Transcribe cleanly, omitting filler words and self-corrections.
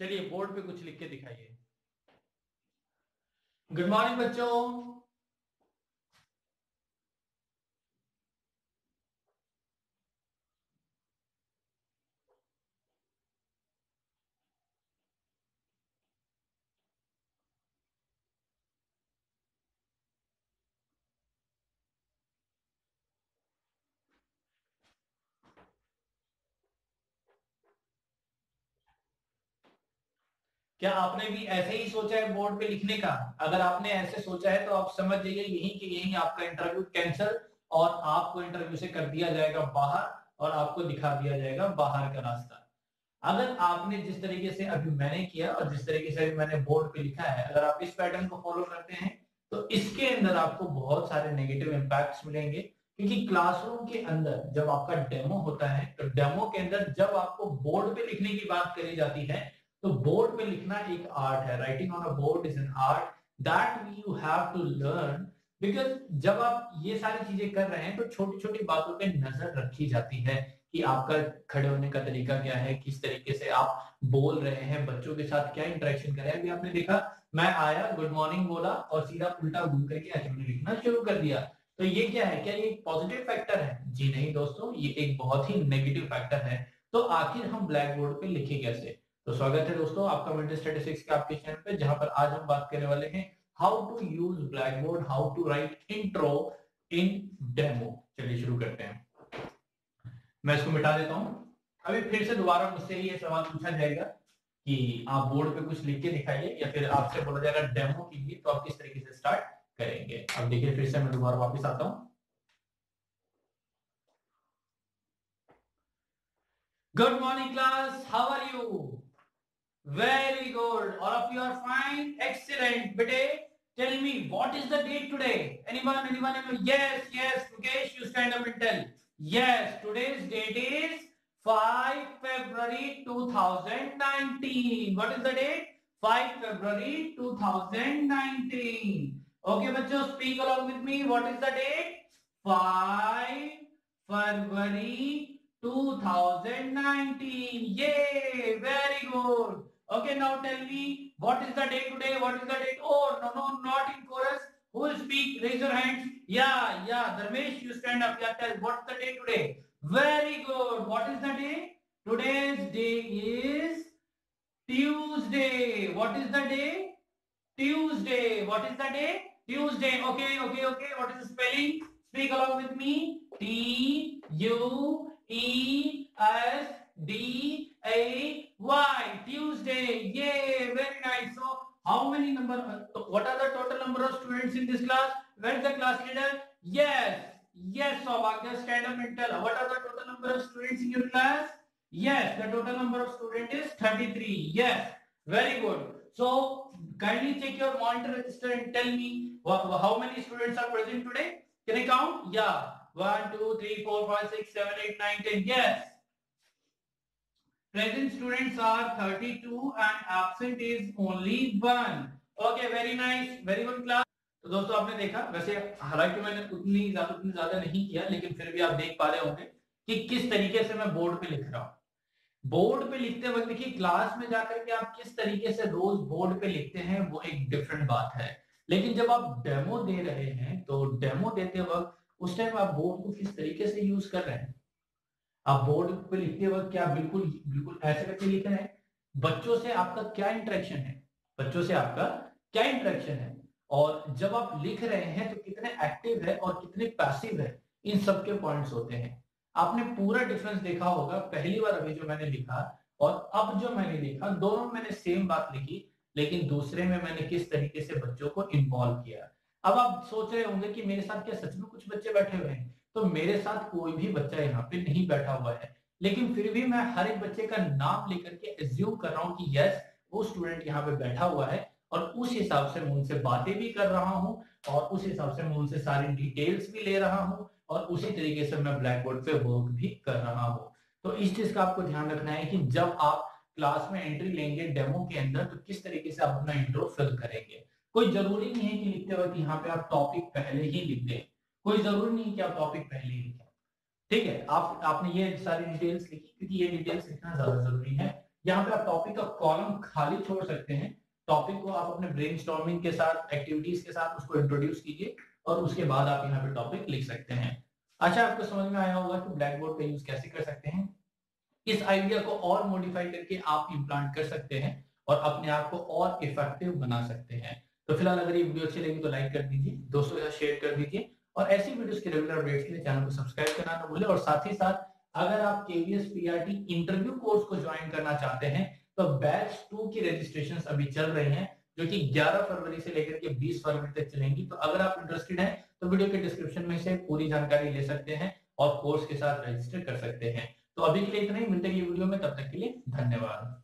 चलिए बोर्ड पे कुछ लिख के दिखाइए। गुड मॉर्निंग बच्चों। क्या आपने भी ऐसे ही सोचा है बोर्ड पे लिखने का? अगर आपने ऐसे सोचा है तो आप समझ जाइए यही कि यही आपका इंटरव्यू कैंसिल और आपको इंटरव्यू से कर दिया जाएगा बाहर और आपको दिखा दिया जाएगा बाहर का रास्ता। अगर आपने जिस तरीके से अभी मैंने किया और जिस तरीके से अभी मैंने बोर्ड पे लिखा है, अगर आप इस पैटर्न को फॉलो करते हैं तो इसके अंदर आपको बहुत सारे नेगेटिव इंपैक्ट्स मिलेंगे। क्योंकि क्लासरूम के अंदर जब आपका डेमो होता है तो डेमो के अंदर जब आपको बोर्ड पे लिखने की बात करी जाती है तो बोर्ड पे लिखना एक आर्ट है। Writing on a board is an art that you have to learn. Because जब आप ये सारी चीजें कर रहे हैं तो छोटी छोटी बातों पे नजर रखी जाती है कि आपका खड़े होने का तरीका क्या है, किस तरीके से आप बोल रहे हैं, बच्चों के साथ क्या इंटरेक्शन कर रहे हैं। अभी आपने देखा मैं आया, गुड मॉर्निंग बोला और सीधा उल्टा घूम करके एचएमडी लिखना शुरू कर दिया। तो ये क्या है? क्या ये एक पॉजिटिव फैक्टर है? जी नहीं दोस्तों, ये एक बहुत ही नेगेटिव फैक्टर है। तो आखिर हम ब्लैक बोर्ड पे लिखे कैसे? तो स्वागत है दोस्तों आपका मेंटल स्टैटिस्टिक्स के आपके चैनल पे, जहां पर आज हम बात करने वाले हैं how to use blackboard, how to write intro in demo. चलिए शुरू करते हैं। मैं इसको मिटा देता हूं। अभी फिर से दोबारा मुझसे ये सवाल पूछा जाएगा कि आप बोर्ड पे कुछ लिख के दिखाइए या फिर आपसे बोला जाएगा डेमो कीजिए, तो आप किस तरीके से स्टार्ट करेंगे। अब देखिए फिर से मैं दोबारा वापस आता हूं। Good morning class, how are you? Very good. All of you are fine. Excellent. Bete, tell me what is the date today? Anyone? Anyone? Anyone? Yes, yes. Mukesh, you stand up and tell. Yes, today's date is 5 February 2019. What is the date? 5 February 2019. Okay, bachcho, speak along with me. What is the date? 5 February 2019. Yay! Very good. Okay, now tell me what is the day today? What is the date? Oh, no, no, not in chorus. Who will speak? Raise your hands. Yeah, yeah. Dharmesh, you stand up. Yeah, tell what's the day today? Very good. What is the day? Today's day is Tuesday. What is the day? Tuesday. What is the day? Tuesday. Okay, okay, okay. What is the spelling? Speak along with me. Tuesday. Tuesday. Yay! Very nice. So, how many number? What are the total number of students in this class? Where is the class leader? Yes. Yes, Saubhagya, stand up and tell. What are the total number of students in your class? Yes, the total number of students is 33. Yes, very good. So, kindly check your monitor register and tell me how many students are present today. Can I count? Yeah. 1, 2, 3, 4, 5, 6, 7, 8, 9, 10. Yes. Present students are 32 and absent is only 1. Okay, very nice. Very good class. तो दोस्तों आपने देखा, वैसे हालांकि मैंने उतनी ज्यादा नहीं किया, लेकिन फिर भी आप देख पा रहे होंगे कि किस तरीके से मैं बोर्ड पे लिख रहा हूं। बोर्ड पे लिखते वक्त देखिए, क्लास में जाकर के आप किस तरीके से रोज बोर्ड पे लिखते हैं वो एक डिफरेंट बात है। लेकिन जब आप डेमो दे रहे हैं तो डेमो देते वक्त उस टाइम आप बोर्ड को किस तरीके से यूज कर रहे हैं। आप बोर्ड पे लिखते वक्त क्या बिल्कुल बिल्कुल ऐसे करके लिख रहे हैं? बच्चों से आपका क्या इंटरेक्शन है? बच्चों से आपका क्या इंटरेक्शन है? और जब आप लिख रहे हैं तो कितने एक्टिव है और कितने पैसिव है, इन सब के पॉइंट्स होते हैं। आपने पूरा डिफरेंस देखा होगा पहली बार अभी जो मैंने लिखा और अब जो मैंने लिखा, दोनों में मैंने सेम बात लिखी, लेकिन दूसरे में मैंने किस तरीके से बच्चों को इन्वॉल्व किया। अब आप सोच रहे होंगे कि मेरे साथ क्या सच में कुछ बच्चे बैठे हुए हैं? तो मेरे साथ कोई भी बच्चा यहाँ पे नहीं बैठा हुआ है, लेकिन फिर भी मैं हर एक बच्चे का नाम लेकर के एज्यूम कर रहा हूँ कि यस, वो स्टूडेंट यहाँ पे बैठा हुआ है, और उस हिसाब से मैं उनसे बातें भी कर रहा हूँ और उस हिसाब से मैं उनसे सारी डिटेल्स भी ले रहा हूँ और उसी तरीके से मैं ब्लैक बोर्ड पे वर्क भी कर रहा हूँ। तो इस चीज का आपको ध्यान रखना है कि जब आप क्लास में एंट्री लेंगे डेमो के अंदर तो किस तरीके से आप अपना इंट्रो फिल करेंगे। कोई जरूरी नहीं है कि लिखते वक्त यहाँ पे आप टॉपिक पहले ही लिख दें, कोई जरूरी नहीं कि आप टॉपिक पहले ही लिखें। ठीक है, आपने ये सारी डिटेल्स लिखी क्योंकि ये डिटेल्स लिखना ज्यादा जरूरी है। यहाँ पे आप टॉपिक का कॉलम खाली छोड़ सकते हैं। टॉपिक को आप अपने ब्रेनस्टॉर्मिंग के साथ, एक्टिविटीज के साथ उसको इंट्रोड्यूस कीजिए और उसके बाद आप यहाँ पे टॉपिक लिख सकते हैं। अच्छा, आपको समझ में आया होगा कि ब्लैक बोर्ड का यूज कैसे कर सकते हैं। इस आइडिया को और मॉडिफाई करके आप इम्प्लांट कर सकते हैं और अपने आप को और इफेक्टिव बना सकते हैं। तो फिलहाल अगर ये वीडियो अच्छी लगी तो लाइक कर दीजिए, दोस्तों के साथ शेयर कर दीजिए और ऐसी वीडियोस के रेगुलर अपडेट्स के लिए चैनल को सब्सक्राइब करना ना भूलें। और साथ ही साथ अगर आप केवीएस पीआरटी इंटरव्यू कोर्स को ज्वाइन करना चाहते हैं तो बैच 2 की रजिस्ट्रेशन अभी चल रही हैं, जो कि 11 फरवरी से लेकर के 20 फरवरी तक चलेंगी। तो अगर आप इंटरेस्टेड हैं तो वीडियो के डिस्क्रिप्शन में से पूरी जानकारी ले सकते हैं और कोर्स के साथ रजिस्टर कर सकते हैं। तो अभी के लिए इतना ही, मिलते हैं ये वीडियो में, तब तक के लिए धन्यवाद।